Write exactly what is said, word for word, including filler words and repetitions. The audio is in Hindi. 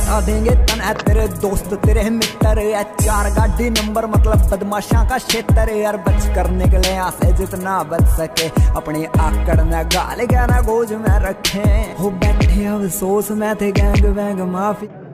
बता देंगे तन है तेरे दोस्त तेरे मित्र या चार गाड़ी नंबर मतलब बदमाशा का क्षेत्र यार। बच कर निकले यहाँ से जितना बच सके, अपनी आकड़ में गाल गाना गोज में रखे। हो बैठे अफसोस में थे गैंग वैंग माफी।